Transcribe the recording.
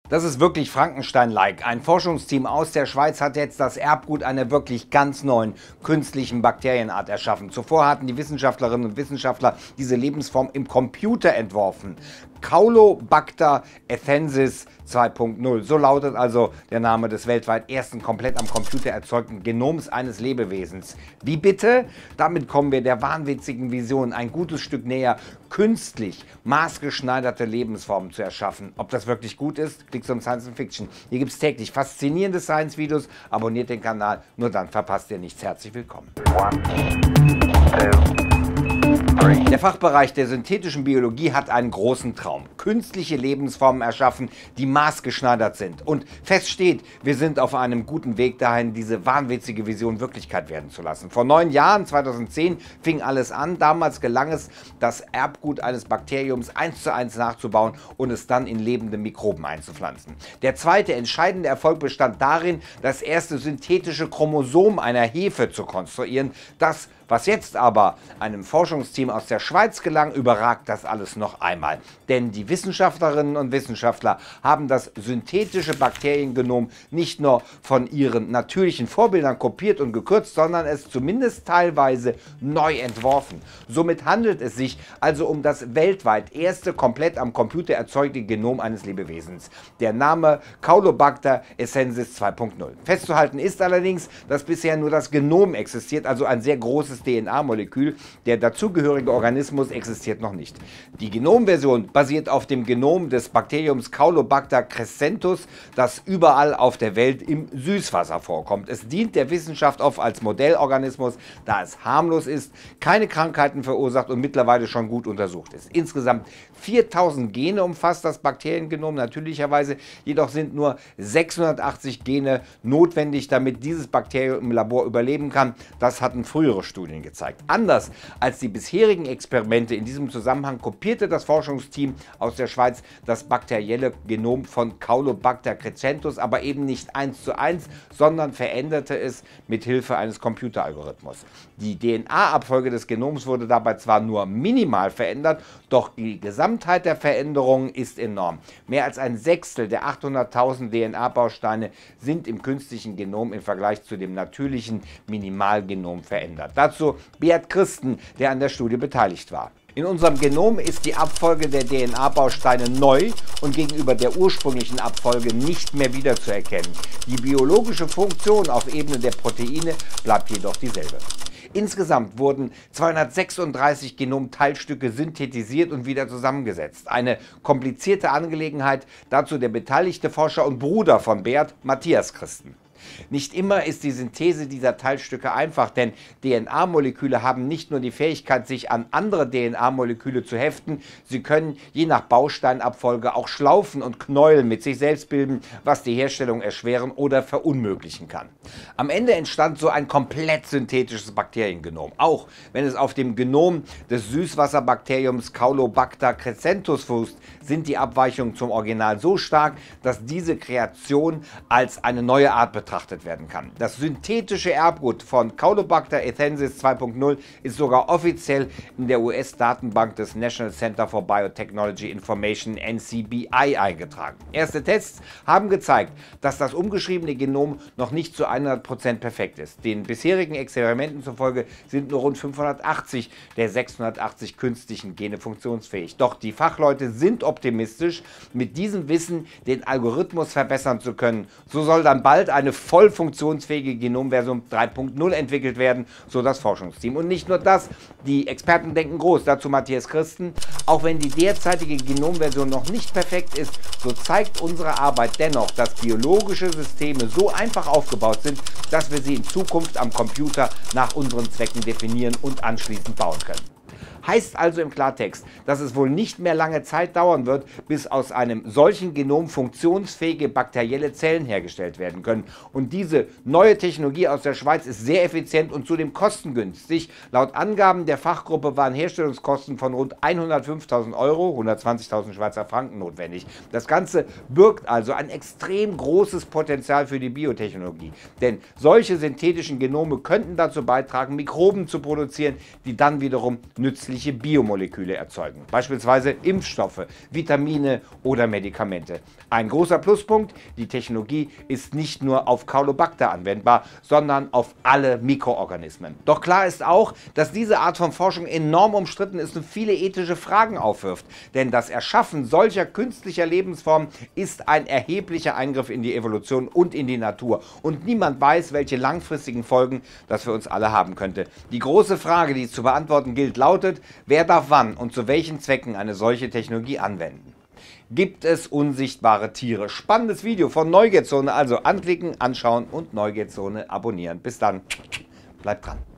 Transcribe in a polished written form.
Das ist wirklich Frankenstein-like. Ein Forschungsteam aus der Schweiz hat jetzt das Erbgut einer wirklich ganz neuen künstlichen Bakterienart erschaffen. Zuvor hatten die Wissenschaftlerinnen und Wissenschaftler diese Lebensform im Computer entworfen. Caulobacter ethensis 2.0. So lautet also der Name des weltweit ersten komplett am Computer erzeugten Genoms eines Lebewesens. Wie bitte? Damit kommen wir der wahnwitzigen Vision ein gutes Stück näher, künstlich maßgeschneiderte Lebensformen zu erschaffen. Ob das wirklich gut ist? Klicks um Science Fiction. Hier gibt es täglich faszinierende Science-Videos. Abonniert den Kanal, nur dann verpasst ihr nichts. Herzlich willkommen. Der Fachbereich der synthetischen Biologie hat einen großen Traum. Künstliche Lebensformen erschaffen, die maßgeschneidert sind. Und fest steht, wir sind auf einem guten Weg dahin, diese wahnwitzige Vision Wirklichkeit werden zu lassen. Vor 9 Jahren, 2010, fing alles an. Damals gelang es, das Erbgut eines Bakteriums 1:1 nachzubauen und es dann in lebende Mikroben einzupflanzen. Der zweite entscheidende Erfolg bestand darin, das erste synthetische Chromosom einer Hefe zu konstruieren. Das, was jetzt aber einem Forschungsteam aus der Schweiz gelang, überragt das alles noch einmal. Denn die Wissenschaftlerinnen und Wissenschaftler haben das synthetische Bakteriengenom nicht nur von ihren natürlichen Vorbildern kopiert und gekürzt, sondern es zumindest teilweise neu entworfen. Somit handelt es sich also um das weltweit erste komplett am Computer erzeugte Genom eines Lebewesens. Der Name Caulobacter ethensis 2.0. Festzuhalten ist allerdings, dass bisher nur das Genom existiert, also ein sehr großes DNA-Molekül. Der dazugehörige Organismus existiert noch nicht. Die Genomversion basiert auf dem Genom des Bakteriums Caulobacter crescentus, das überall auf der Welt im Süßwasser vorkommt. Es dient der Wissenschaft oft als Modellorganismus, da es harmlos ist, keine Krankheiten verursacht und mittlerweile schon gut untersucht ist. Insgesamt 4000 Gene umfasst das Bakteriengenom natürlicherweise, jedoch sind nur 680 Gene notwendig, damit dieses Bakterium im Labor überleben kann. Das hatten frühere Studien gezeigt. Anders als die bisherigen Experimente in diesem Zusammenhang kopierte das Forschungsteam aus der Schweiz das bakterielle Genom von Caulobacter crescentus, aber eben nicht 1:1, sondern veränderte es mit Hilfe eines Computeralgorithmus. Die DNA-Abfolge des Genoms wurde dabei zwar nur minimal verändert, doch die Gesamtheit der Veränderungen ist enorm. Mehr als ein Sechstel der 800.000 DNA-Bausteine sind im künstlichen Genom im Vergleich zu dem natürlichen Minimalgenom verändert. Dazu Beat Christen, der an der Studie beteiligt war. In unserem Genom ist die Abfolge der DNA-Bausteine neu und gegenüber der ursprünglichen Abfolge nicht mehr wiederzuerkennen. Die biologische Funktion auf Ebene der Proteine bleibt jedoch dieselbe. Insgesamt wurden 236 Genomteilstücke synthetisiert und wieder zusammengesetzt. Eine komplizierte Angelegenheit, dazu der beteiligte Forscher und Bruder von Beat, Matthias Christen. Nicht immer ist die Synthese dieser Teilstücke einfach, denn DNA-Moleküle haben nicht nur die Fähigkeit, sich an andere DNA-Moleküle zu heften, sie können je nach Bausteinabfolge auch Schlaufen und Knäuel mit sich selbst bilden, was die Herstellung erschweren oder verunmöglichen kann. Am Ende entstand so ein komplett synthetisches Bakteriengenom. Auch wenn es auf dem Genom des Süßwasserbakteriums Caulobacter crescentus fußt, sind die Abweichungen zum Original so stark, dass diese Kreation als eine neue Art betrachtet werden kann. Das synthetische Erbgut von Caulobacter ethensis 2.0 ist sogar offiziell in der US-Datenbank des National Center for Biotechnology Information (NCBI) eingetragen. Erste Tests haben gezeigt, dass das umgeschriebene Genom noch nicht zu 100% perfekt ist. Den bisherigen Experimenten zufolge sind nur rund 580 der 680 künstlichen Gene funktionsfähig. Doch die Fachleute sind optimistisch, mit diesem Wissen den Algorithmus verbessern zu können. So soll dann bald eine voll funktionsfähige Genomversion 3.0 entwickelt werden, so das Forschungsteam. Und nicht nur das, die Experten denken groß, dazu Matthias Christen. Auch wenn die derzeitige Genomversion noch nicht perfekt ist, so zeigt unsere Arbeit dennoch, dass biologische Systeme so einfach aufgebaut sind, dass wir sie in Zukunft am Computer nach unseren Zwecken definieren und anschließend bauen können. Heißt also im Klartext, dass es wohl nicht mehr lange Zeit dauern wird, bis aus einem solchen Genom funktionsfähige bakterielle Zellen hergestellt werden können. Und diese neue Technologie aus der Schweiz ist sehr effizient und zudem kostengünstig. Laut Angaben der Fachgruppe waren Herstellungskosten von rund 105.000 Euro, 120.000 Schweizer Franken notwendig. Das Ganze birgt also ein extrem großes Potenzial für die Biotechnologie. Denn solche synthetischen Genome könnten dazu beitragen, Mikroben zu produzieren, die dann wiederum nützlich künstliche Biomoleküle erzeugen, beispielsweise Impfstoffe, Vitamine oder Medikamente. Ein großer Pluspunkt: die Technologie ist nicht nur auf Caulobacter anwendbar, sondern auf alle Mikroorganismen. Doch klar ist auch, dass diese Art von Forschung enorm umstritten ist und viele ethische Fragen aufwirft. Denn das Erschaffen solcher künstlicher Lebensformen ist ein erheblicher Eingriff in die Evolution und in die Natur. Und niemand weiß, welche langfristigen Folgen das für uns alle haben könnte. Die große Frage, die zu beantworten gilt, lautet: Wer darf wann und zu welchen Zwecken eine solche Technologie anwenden? Gibt es unsichtbare Tiere? Spannendes Video von Neugierzone, also anklicken, anschauen und Neugierzone abonnieren. Bis dann, bleibt dran.